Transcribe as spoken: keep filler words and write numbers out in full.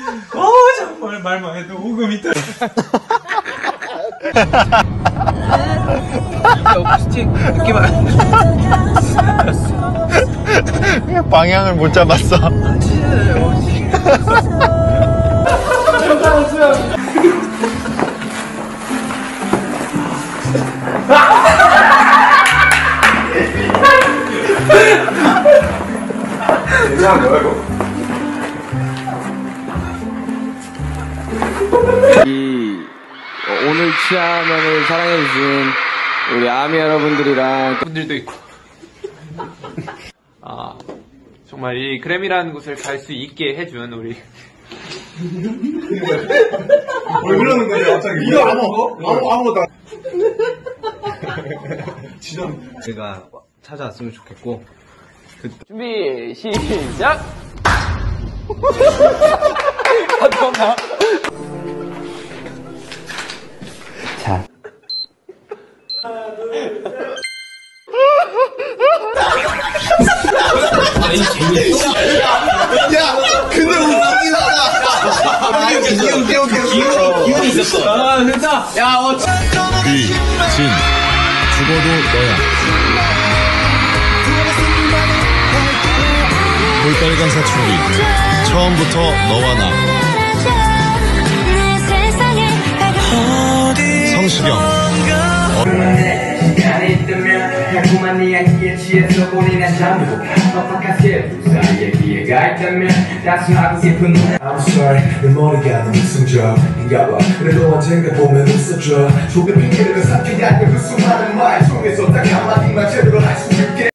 어 정말 말만 해도 오금이 터져. 어쿠스틱 느낌만. 방향을 못 잡았어. 이상한 거야 이거? 이 오늘 취하면을 사랑해주신 우리 아미 여러분들이랑 분들도 있고. 아 정말 이 그램이라는 곳을 갈 수 있게 해준 우리. 왜 그러는 거야 갑자기? 이거 아무 아무 아무것도 안. 지금 제가 찾아왔으면 좋겠고. 준비 시작. 잠깐만. 자. 아니 재밌어. 야, 근데 웃기긴 하다. 아, 오케이, 오케이, 오케이. 기운이 기운이 있었어. 아 됐다. 야 어. 비, 진, 죽어도 너야. 볼빨간 사춘기, 처음부터 너와 나. 성시경. 시간이 있다면 달콤한 이야기에 취해서 본인의 잠도 빡빡한 세부 사이에 기회가 있다면 따스하고 깊은 I'm sorry 내 머리가 너무 성적인가봐 그래도 언젠가 보면 웃어줘 조금 핑계를 삼키지 않고 그 수많은 말 중에서 딱 한마디만 제대로 할 수 있게